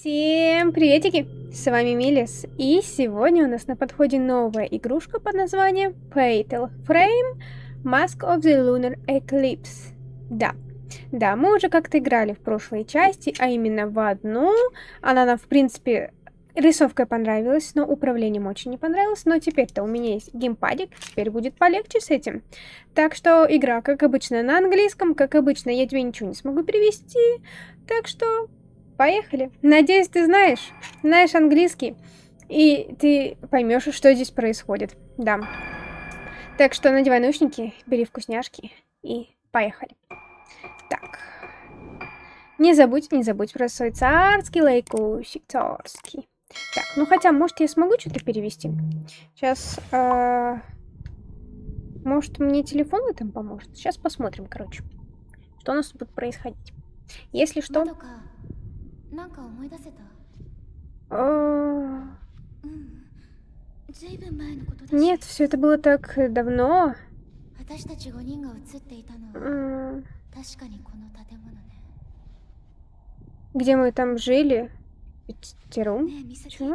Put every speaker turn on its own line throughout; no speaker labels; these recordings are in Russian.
Всем приветики! С вами Милис, и сегодня у нас на подходе новая игрушка под названием Fatal Frame Mask of the Lunar Eclipse. Да, мы уже как-то играли в прошлой части, а именно в одну. Она нам, в принципе, рисовкой понравилась, но управлением очень не понравилось. Но теперь-то у меня есть геймпадик, теперь будет полегче с этим. Так что игра, как обычно, на английском, как обычно, я тебе ничего не смогу перевести, так что... Поехали. Надеюсь, ты знаешь английский, и ты поймешь, что здесь происходит. Да. Так что надевай наушники, бери вкусняшки и поехали. Так. Не забудь про свой царский лайкусик, царский. Так, ну хотя, может, я смогу что-то перевести? Сейчас, может, мне телефон в этом поможет? Сейчас посмотрим, короче, что у нас тут будет происходить. Если что... Нет, все это было так давно. Где мы там жили? Пятером? Почему?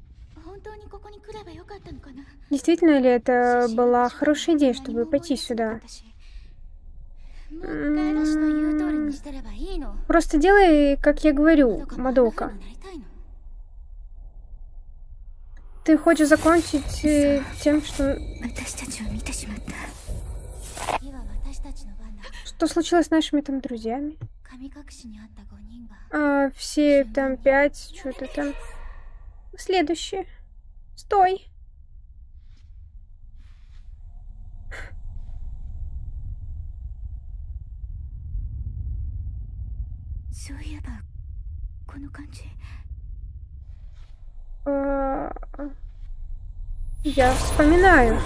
Действительно ли это была хорошая идея, чтобы пойти сюда? Просто делай, как я говорю, Мадока. Ты хочешь закончить тем, что... Что случилось с нашими там друзьями? Все там 5, что-то там... Следующее. Стой. Я вспоминаю.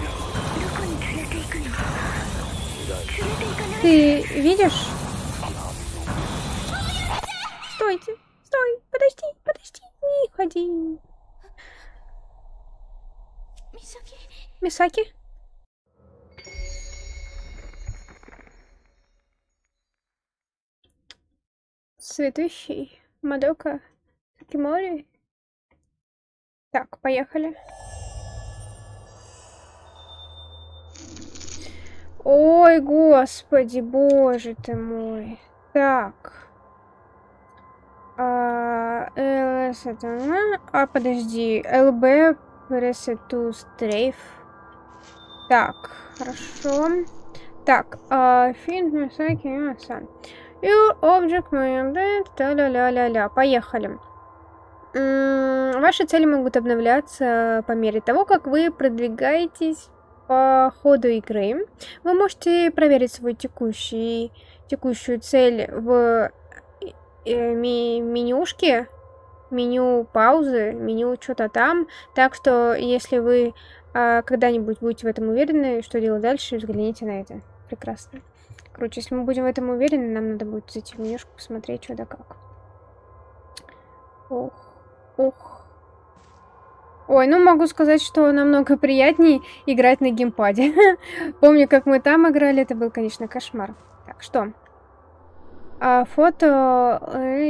Ты видишь? Стойте, стой, подожди, не ходи. Мисаки? Цветущий. Мадока. Сакимори. Так, поехали. Ой, господи, боже ты мой. Так. Подожди. ЛБ Пресету Стрейф. Так, хорошо. Так, фильм Мисаки Мисан. Your object may update. Та-ля-ля-ля-ля. Поехали. Ваши цели могут обновляться по мере того, как вы продвигаетесь по ходу игры. Вы можете проверить свою текущую цель в менюшке, меню паузы, меню что-то там. Так что, если вы когда-нибудь будете в этом уверены, что делать дальше, взгляните на это. Прекрасно. Короче, если мы будем в этом уверены, нам надо будет зайти в менюшку, посмотреть, что да как. Ох. Ой, ну могу сказать, что намного приятнее играть на геймпаде. Помню, как мы там играли, это был, конечно, кошмар. Так, что? Фото...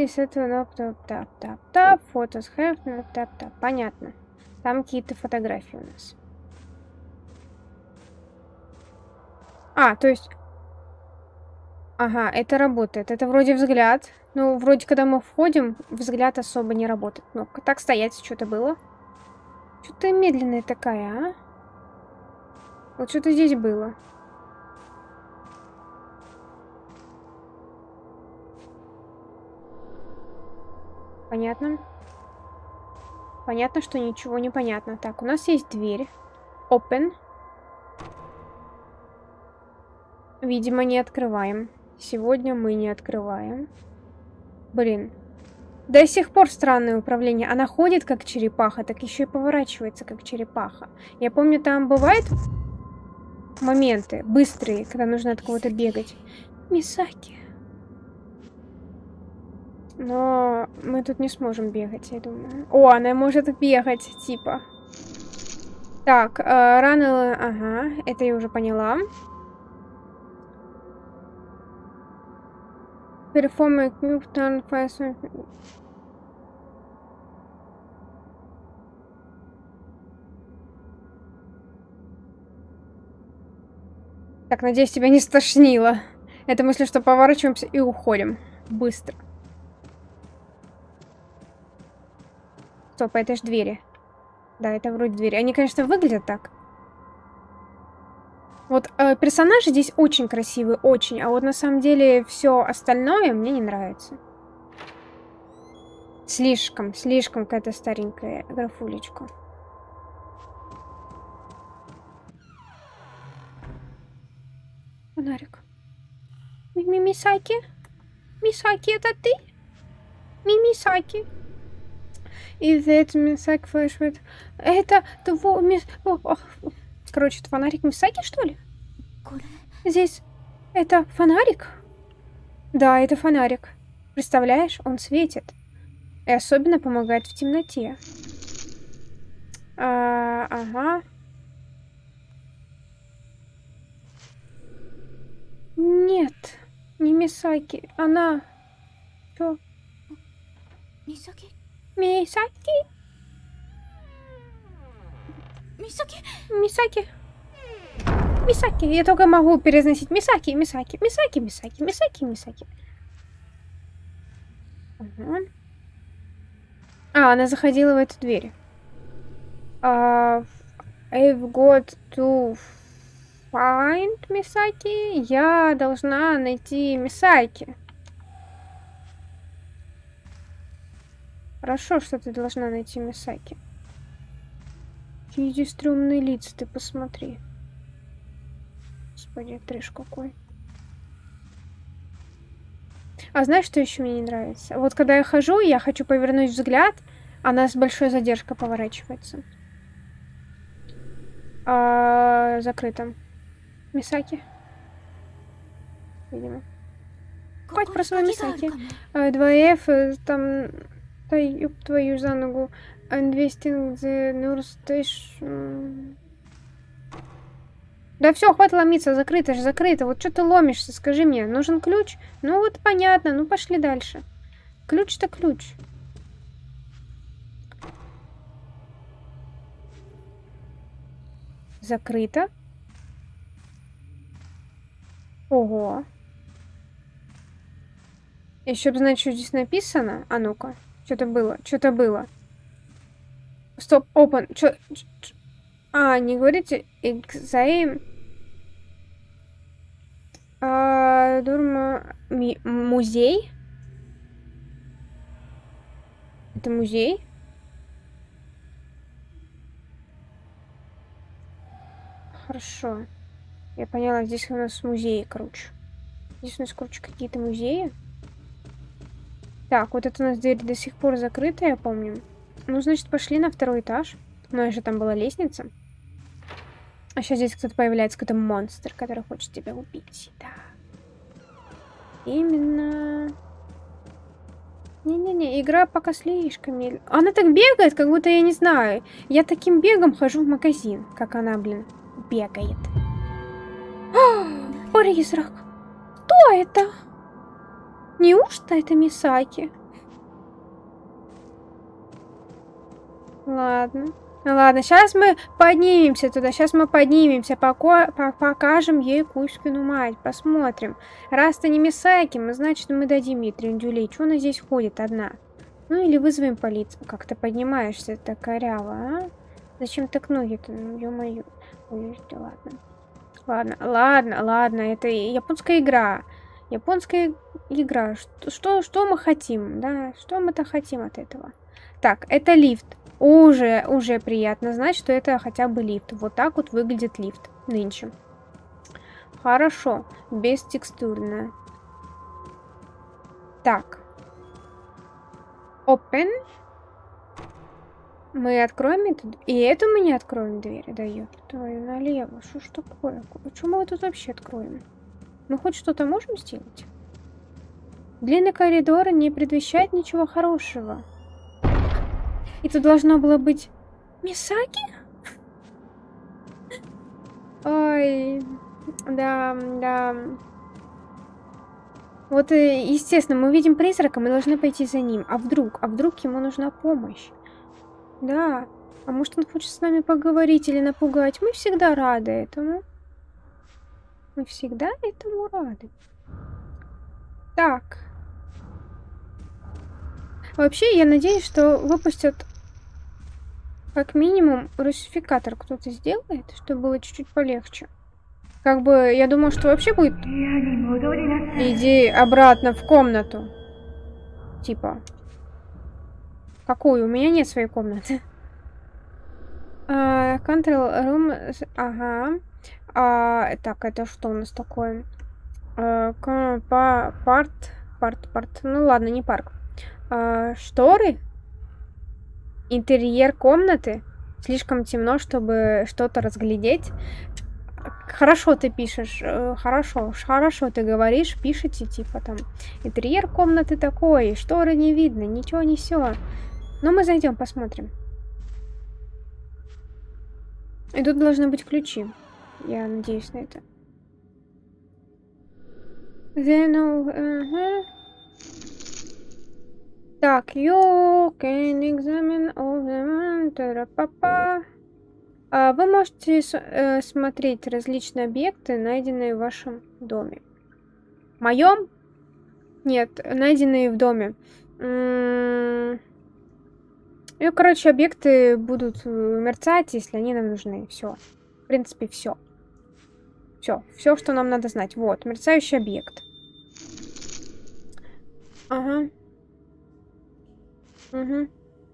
Фото с тап. Понятно. Там какие-то фотографии у нас. То есть... Ага, это работает. Это вроде взгляд. Ну, вроде, когда мы входим, взгляд особо не работает. Ну, так стоять что-то было. Что-то медленная такая, а? Вот что-то здесь было. Понятно. Понятно, что ничего не понятно. Так, у нас есть дверь. Open. Видимо, не открываем. Сегодня мы не открываем. Блин. До сих пор странное управление. Она ходит как черепаха, так еще и поворачивается как черепаха. Я помню, там бывают моменты быстрые, когда нужно от кого-то бегать. Мисаки. Но мы тут не сможем бегать, я думаю. О, она может бегать, типа. Так, рано... Ага, это я уже поняла. Perform a turn Так, надеюсь, тебя не стошнило. Это мысль, что поворачиваемся и уходим. Быстро. Стоп, это ж двери. Да, это вроде двери. Они, конечно, выглядят так. Вот персонажи здесь очень красивые, очень. А вот на самом деле все остальное мне не нравится. Слишком какая-то старенькая графулечка. Фонарик. Мисаки? Мисаки, это ты? Мисаки. И это Мисаки флешбэк. Это твой Короче, это фонарик Мисаки, что ли? Здесь это фонарик? Да, это фонарик. Представляешь, он светит. И особенно помогает в темноте. Ага. Нет, не Мисаки. Она... Что?
Мисаки?
Мисаки?
Мисаки?
Мисаки. Мисаки. Я только могу перезносить Мисаки, Мисаки, Мисаки, Мисаки, Мисаки, Мисаки. Ага. Она заходила в эту дверь. I've got to find Мисаки. Я должна найти Мисаки. Хорошо, что ты должна найти Мисаки. Какие здесь стрёмные лица, ты посмотри. Господи, трэш какой. А знаешь, что еще мне не нравится? Вот когда я хожу, я хочу повернуть взгляд, она с большой задержкой поворачивается. Закрыто. Мисаки. Видимо. Хватит про свою Мисаки. 2F, там... Да ёб твою за ногу. Investing the nurse station. Да все, хватит ломиться, закрыто же, закрыто. Вот что ты ломишься, скажи мне, нужен ключ? Ну вот понятно, ну пошли дальше. Ключ-то ключ. Закрыто. Ого. Еще бы знать, что здесь написано. А ну-ка. Что-то было, что-то было. Стоп, open. Не говорите exam. Дурма... Музей? Это музей? Хорошо. Я поняла, здесь у нас музей, короче. Здесь у нас, короче, какие-то музеи. Так, вот это у нас дверь до сих пор закрыта, я помню. Ну, значит, пошли на второй этаж. У нас же там была лестница. А сейчас здесь кто-то появляется, какой-то монстр, который хочет тебя убить. Да. Именно. Не-не-не, игра пока слишком медленная. Она так бегает, как будто я не знаю. Я таким бегом хожу в магазин, как она, блин, бегает. Призрак. Кто это? Неужто это Мисаки? Ладно. Ладно, сейчас мы поднимемся туда. Сейчас мы поднимемся, покажем ей Кузькину мать. Посмотрим. Раз-то не Мисаки, значит, мы дадим ей трендюлей. Чего она здесь ходит одна? Ну или вызовем полицию. Как ты поднимаешься так коряво, а? Зачем так ноги-то? Ну, ё-моё. Ой, да ладно. Ладно. Это японская игра. Японская игра. Что мы хотим, да? Что мы-то хотим от этого? Так, это лифт. Уже приятно знать, что это хотя бы лифт. Вот так вот выглядит лифт нынче. Хорошо. Бестекстурно. Так. Open. Мы откроем эту... И эту мы не откроем дверь. Да ёб твою налево. Что ж такое? Почему мы тут вообще откроем? Мы хоть что-то можем сделать? Длинный коридор не предвещает ничего хорошего. И тут должно было быть... Мисаки? Ой... Да. Вот, естественно, мы увидим призрака, мы должны пойти за ним. А вдруг ему нужна помощь? Да. А может, он хочет с нами поговорить или напугать? Мы всегда рады этому. Мы всегда этому рады. Так. Вообще, я надеюсь, что выпустят как минимум русификатор кто-то сделает, чтобы было чуть-чуть полегче. Как бы, я думаю, что вообще будет... Иди обратно в комнату. Типа. Какую? У меня нет своей комнаты. Control room... Ага. Так, это что у нас такое? Парт. Ну ладно, не парк. Шторы? Интерьер комнаты? Слишком темно, чтобы что-то разглядеть. Хорошо ты пишешь. Хорошо ты говоришь. Пишите, типа там. Интерьер комнаты такой. Шторы не видно. Ничего не все. Но мы зайдем, посмотрим. И тут должны быть ключи. Я надеюсь на это. Так, you can examine all the... Вы можете смотреть различные объекты, найденные в вашем доме. В моем? Нет, найденные в доме. Ну, короче, объекты будут мерцать, если они нам нужны. Все. В принципе, все. Все, что нам надо знать. Вот, мерцающий объект. Ага. Угу.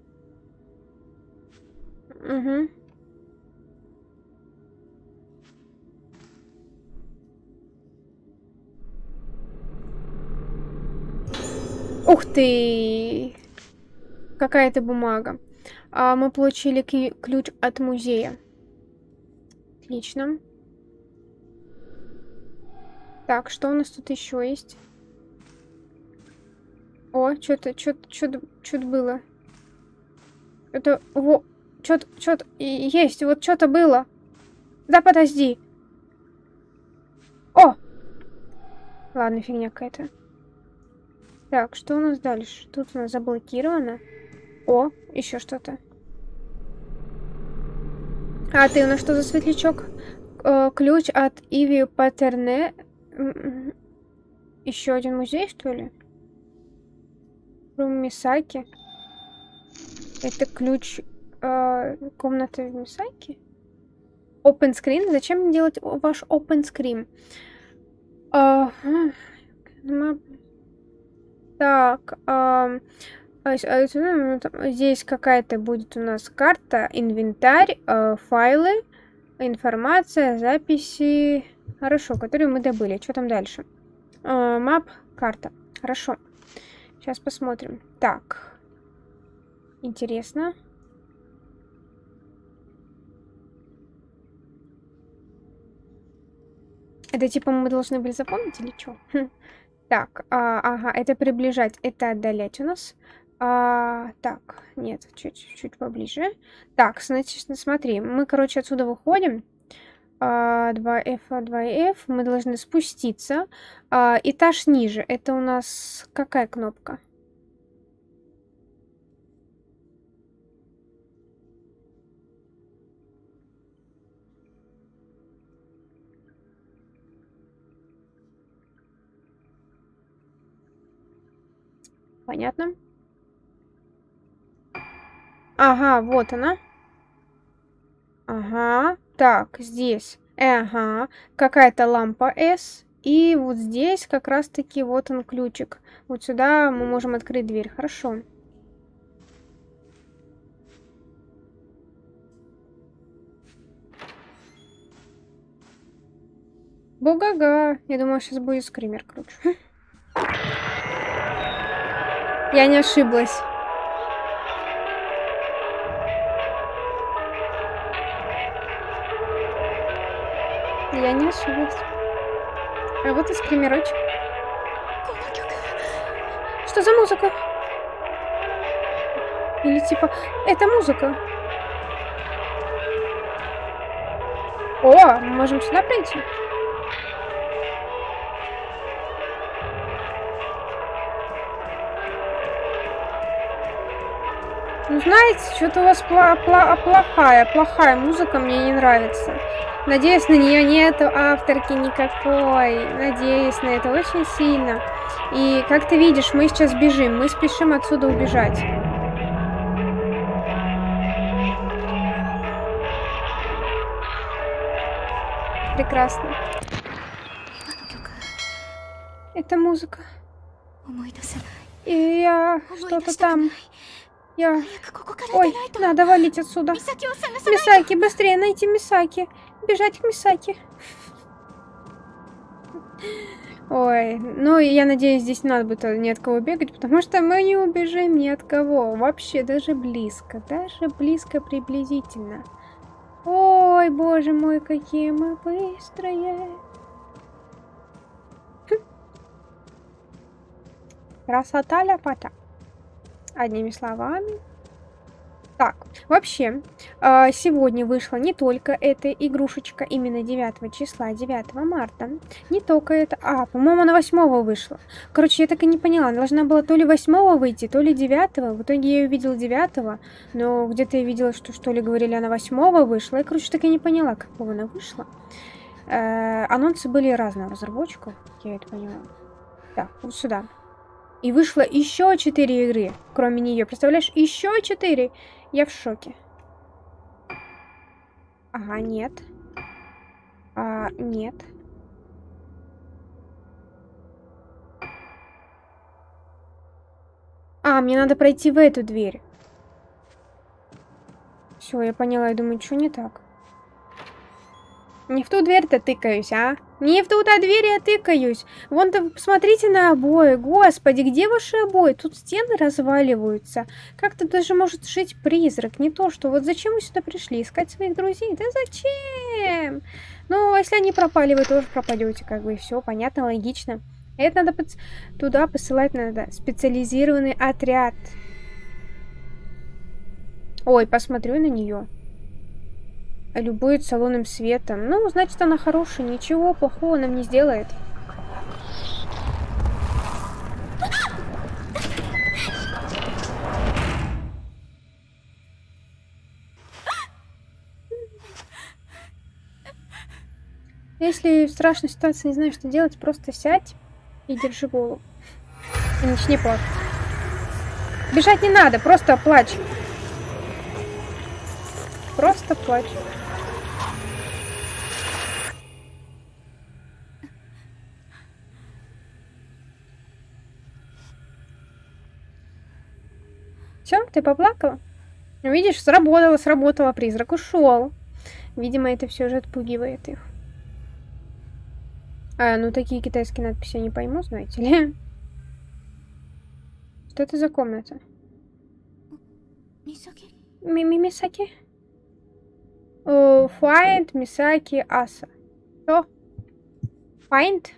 Ух ты! Какая-то бумага. Мы получили ключ от музея. Отлично. Так, что у нас тут еще есть? О, что-то было. Это, что-то есть, вот что-то было. Да подожди. О! Ладно, фигня какая-то. Так, что у нас дальше? Тут у нас заблокировано. О, еще что-то. А ты у нас что за светлячок? Ключ от Иви Патерне. Еще один музей, что ли? Рум Мисаки. Это ключ комнаты в Мисаки? Open screen? Зачем делать ваш open screen? Так, здесь какая-то будет у нас карта, инвентарь, файлы, информация, записи. Хорошо, которые мы добыли. Что там дальше? Мап, карта. Хорошо. Сейчас посмотрим. Так. Интересно. Это типа мы должны были запомнить или что? Так, ага, это приближать, это отдалять у нас. Так, нет, чуть поближе. Так, значит, смотри, мы, короче, отсюда выходим. 2F, 2F. Мы должны спуститься. Этаж ниже. Это у нас какая кнопка? Понятно. Ага, вот она. Ага. Так, здесь. Ага. Какая-то лампа S. И вот здесь как раз-таки вот он ключик. Вот сюда мы можем открыть дверь. Хорошо. Бугага. Я думаю, сейчас будет скример круче. Я не ошиблась. Я не ошиблась. А вот и скримерочек. Что за музыка? Или типа, это музыка? О, мы можем сюда пройти. Ну, знаете, что-то у вас плохая музыка, мне не нравится. Надеюсь, на нее нету авторки никакой. Надеюсь на это очень сильно. И, как ты видишь, мы сейчас бежим. Мы спешим отсюда убежать. Прекрасно. Это музыка. И я что-то там... Ой, надо валить отсюда. Мисаки, быстрее найти Мисаки. Бежать к Мисаки. Ой, ну я надеюсь, здесь не надо будет ни от кого бегать, потому что мы не убежим ни от кого. Вообще, даже близко приблизительно. Ой, боже мой, какие мы быстрые. Красота ляпота. Одними словами. Так, вообще, сегодня вышла не только эта игрушечка, именно 9 числа, 9 марта. Не только это, по-моему, она 8 вышла. Короче, я так и не поняла, она должна была то ли 8 выйти, то ли 9. В итоге я ее видела 9, но где-то я видела, что ли говорили, она 8 вышла. Я, короче, так и не поняла, какого она вышла. Анонсы были разные разработчиков, я это поняла. Так, вот сюда. И вышло еще 4 игры, кроме нее. Представляешь, еще 4. Я в шоке. Ага, нет. Нет. Мне надо пройти в эту дверь. Все, я поняла. Я думаю, что не так? Не в ту дверь-то тыкаюсь, а? Не в ту-то дверь я тыкаюсь. Вон-то посмотрите на обои. Господи, где ваши обои? Тут стены разваливаются. Как-то даже может жить призрак. Не то, что вот зачем вы сюда пришли? Искать своих друзей? Да зачем? Ну, если они пропали, вы тоже пропадете. Как бы все понятно, логично. Это надо туда посылать надо. Специализированный отряд. Ой, посмотрю на нее. Любуется лунным светом. Ну, значит, она хорошая. Ничего плохого нам не сделает. Если в страшной ситуации не знаешь, что делать, просто сядь и держи голову. И начни плакать. Бежать не надо, просто плачь. Просто плачь. Все, ты поплакала? Видишь, сработало, призрак ушел. Видимо, это все же отпугивает их. Ну такие китайские надписи я не пойму, знаете ли. Что это за комната?
Мисаки?
Мисаки? Find Мисаки Аса. Что? Find?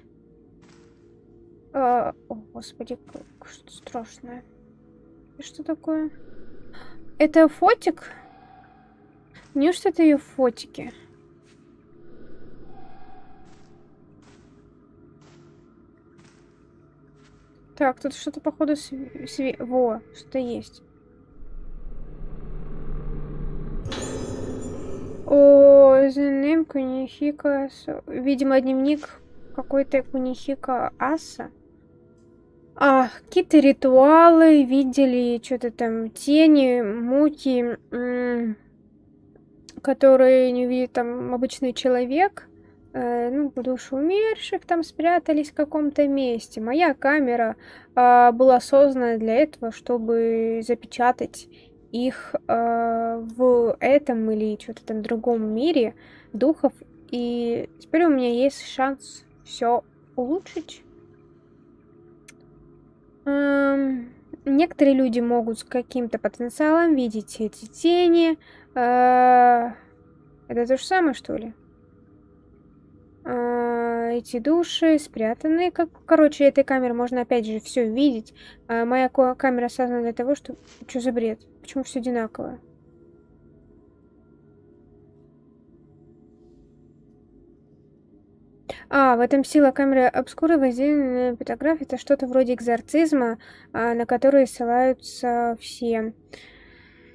О, господи, что-то страшное. Что такое? Это фотик? Неужто это ее фотики? Так, тут что-то походу во, что-то есть. О, the Кунихика. Видимо, дневник какой-то Кунихика Аса. Какие-то ритуалы видели, что-то там, тени, муки, которые не видит там обычный человек. Ну, души умерших там спрятались в каком-то месте. Моя камера была создана для этого, чтобы запечатать их в этом или что-то там другом мире духов. И теперь у меня есть шанс все улучшить. Некоторые люди могут с каким-то потенциалом видеть эти тени. Это то же самое, что ли? Эти души спрятаны. Короче, этой камерой можно опять же все видеть. Моя камера создана для того, что... Что за бред? Почему все одинаково? В этом сила камеры обскура воздействия на фотографии. Это что-то вроде экзорцизма, на который ссылаются все.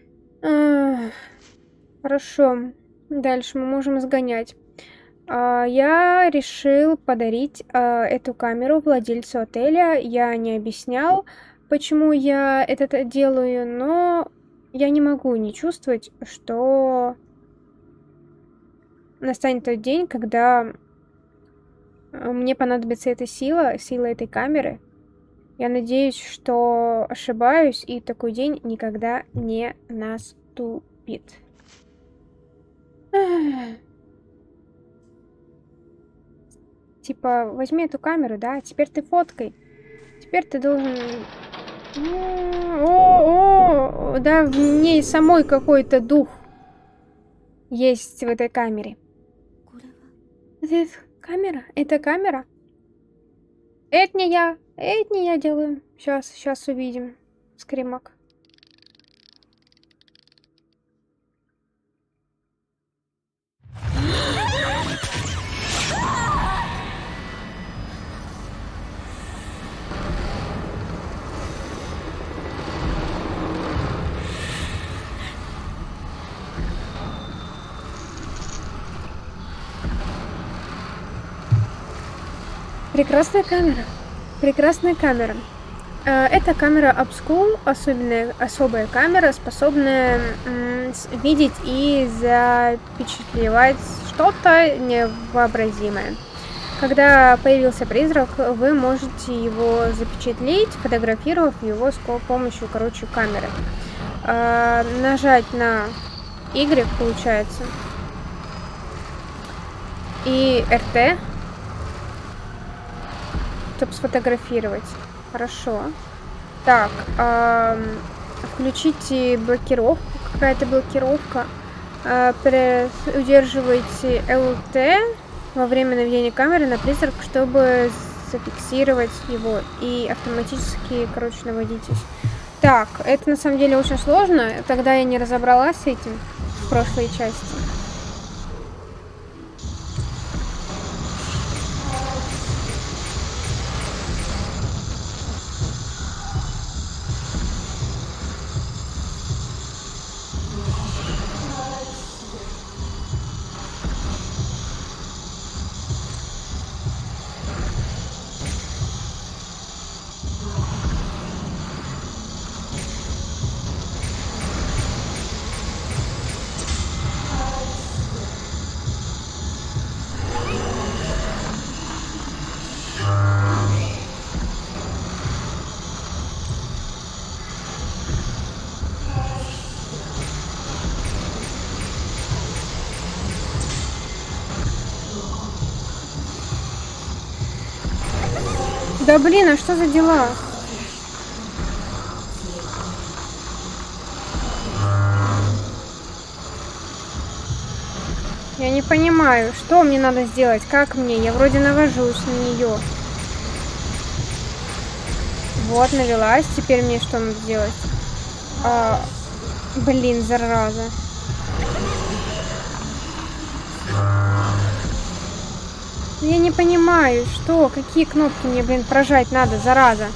Хорошо. Дальше мы можем сгонять. Я решил подарить эту камеру владельцу отеля. Я не объяснял, почему я это делаю, но я не могу не чувствовать, что настанет тот день, когда мне понадобится эта сила этой камеры. Я надеюсь, что ошибаюсь, и такой день никогда не наступит. Типа, возьми эту камеру, да, теперь ты фоткай. Теперь ты должен... Да, в ней самой какой-то дух есть в этой камере. Это камера? Это камера? Это не я делаю. Сейчас увидим. Скримак. Прекрасная камера. Прекрасная камера. Это камера Obscure, особая камера, способная видеть и запечатлевать что-то невообразимое. Когда появился призрак, вы можете его запечатлеть, фотографировав его с помощью, камеры. Нажать на Y, получается, и RT, чтобы сфотографировать. Хорошо. Так, включите блокировку. Какая-то блокировка. Удерживайте LT во время наведения камеры на призрак, чтобы зафиксировать его. И автоматически, наводитесь. Так, это на самом деле очень сложно. Тогда я не разобралась с этим в прошлой части. Да блин, а что за дела? Я не понимаю, что мне надо сделать, как мне? Я вроде навожусь на нее. Вот, навелась. Теперь мне что надо сделать? Блин, зараза. Я не понимаю, что, какие кнопки мне, блин, прожать надо, зараза.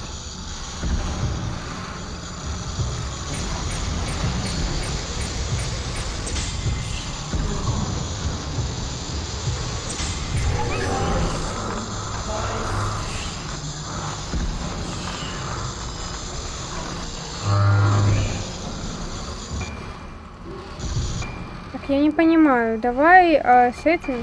Так, я не понимаю. Давай settings.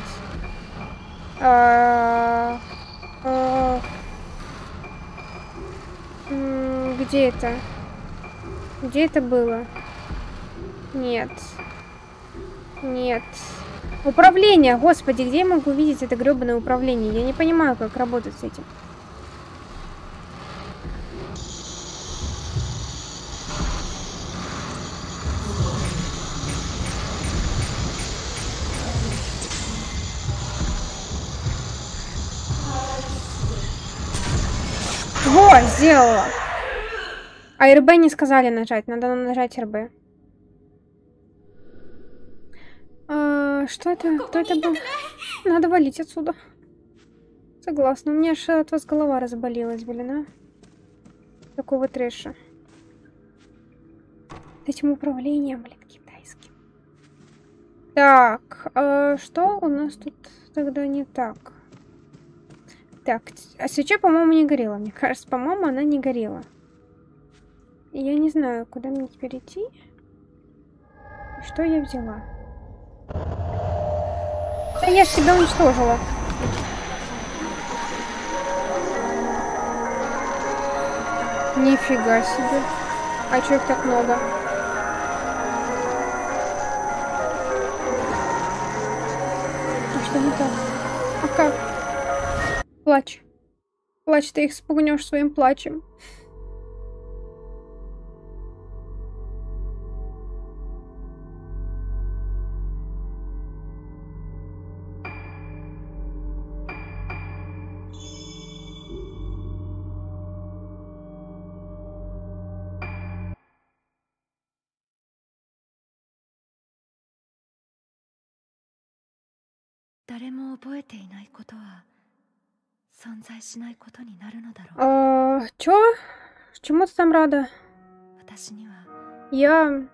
Где это? Где это было? Нет. Нет. Управление! Господи, где я могу увидеть это грёбаное управление? Я не понимаю, как работать с этим. Во, сделала. А РБ не сказали нажать, надо нажать РБ. Что это? Кто это был? Надо валить отсюда. Согласна, у меня аж от вас голова разболелась, блин, а? Такого трэша. этим управлением, блин, китайским. Так, что у нас тут тогда не так? Так, а свеча, по-моему, не горела. Мне кажется, по-моему, она не горела. Я не знаю, куда мне теперь идти. И что я взяла? Да я ж себя уничтожила. Нифига себе. А чё их так много? А что не так? А как? Плачь. Плачь, ты их спугнешь своим плачем. Чё? Чему ты там рада? Я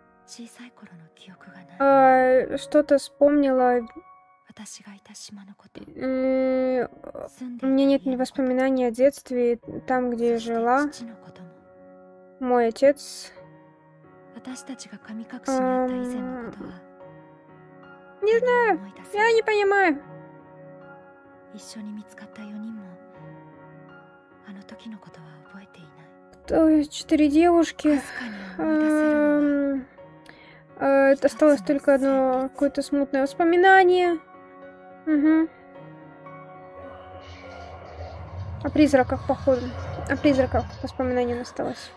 что-то вспомнила. У меня нет ни воспоминаний о детстве, там, где я жила. Мой отец... Не знаю, я не понимаю. 4 девушки. Осталось только одно какое-то смутное воспоминание. Угу. О призраках, походу. О призраках воспоминанием осталось.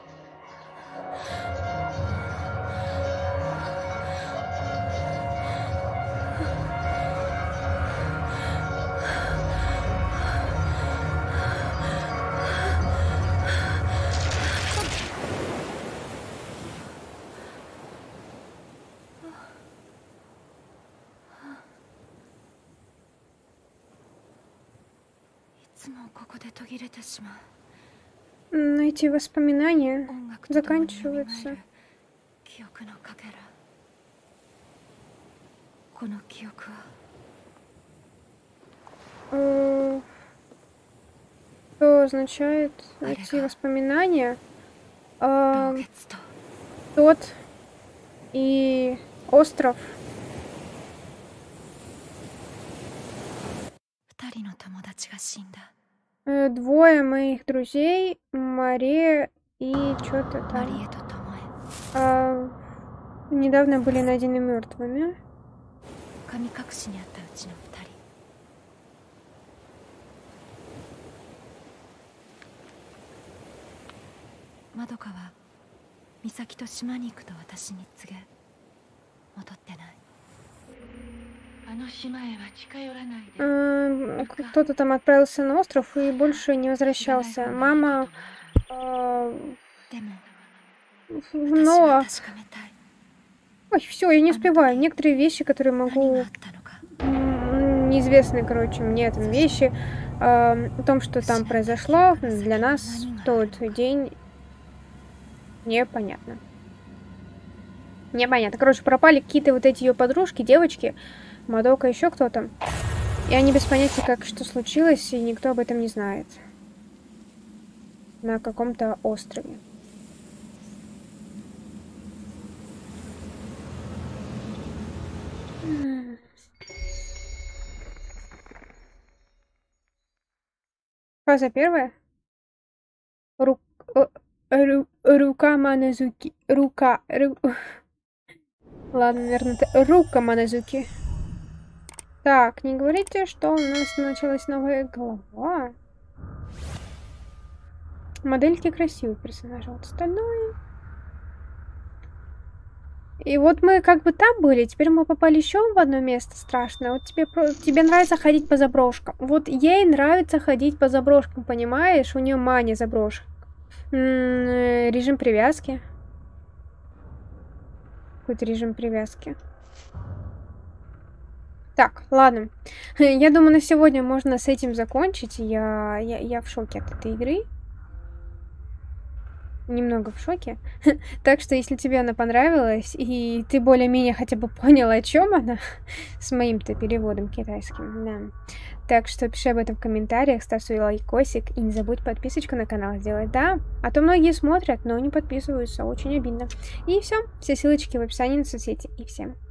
Но эти воспоминания заканчиваются. Что означает эти воспоминания? Тот и остров. Двое моих друзей, Мария и что-то там, недавно были найдены мертвыми. Кто-то там отправился на остров и больше не возвращался. Мама... Но... Ой, все, я не успеваю. Некоторые вещи, которые могу... Неизвестные, короче, мне там вещи. О том, что там произошло, для нас в тот день непонятно. Непонятно. Короче, пропали какие-то вот эти ее подружки, девочки. Мадока, еще кто-то. И они без понятия, как что случилось, и никто об этом не знает. На каком-то острове. Фаза первая. Рука Маназуки. Ладно, наверное, это рука Маназуки. Так, не говорите, что у нас началась новая глава. Модельки красивые персонажи, вот остальное. И вот мы как бы там были, теперь мы попали еще в одно место страшное. Вот тебе нравится ходить по заброшкам. Вот ей нравится ходить по заброшкам, понимаешь? У нее мания заброшек. Режим привязки. Какой-то режим привязки. Так, ладно. Я думаю, на сегодня можно с этим закончить. Я в шоке от этой игры. немного в шоке. Так что, если тебе она понравилась, и ты более-менее хотя бы понял, о чем она, с моим-то переводом китайским, да. Так что пиши об этом в комментариях, ставь свой лайкосик и не забудь подписочку на канал сделать, да? А то многие смотрят, но не подписываются, очень обидно. И все ссылочки в описании на соцсети. И всем